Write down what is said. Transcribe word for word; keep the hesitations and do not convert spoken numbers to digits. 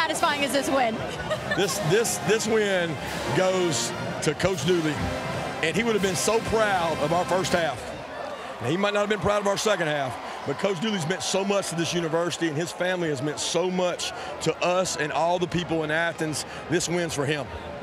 satisfying is this win? This, this, this win goes to Coach Dooley, and he would have been so proud of our first half. Now, he might not have been proud of our second half, but Coach Dooley's meant so much to this university, and his family has meant so much to us and all the people in Athens. This win's for him.